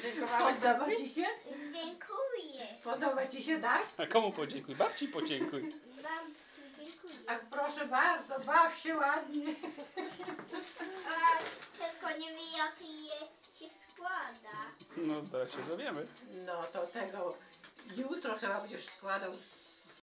Podziękowałaś Podoba babci? ci się? Dziękuję. Podoba ci się, tak? A komu podziękuj? Babci podziękuj. Babci, dziękuję. A proszę bardzo, baw się ładnie. A tylko nie wiem, jaki jest się składa. No zaraz się dowiemy. No to tego jutro chyba będziesz składał z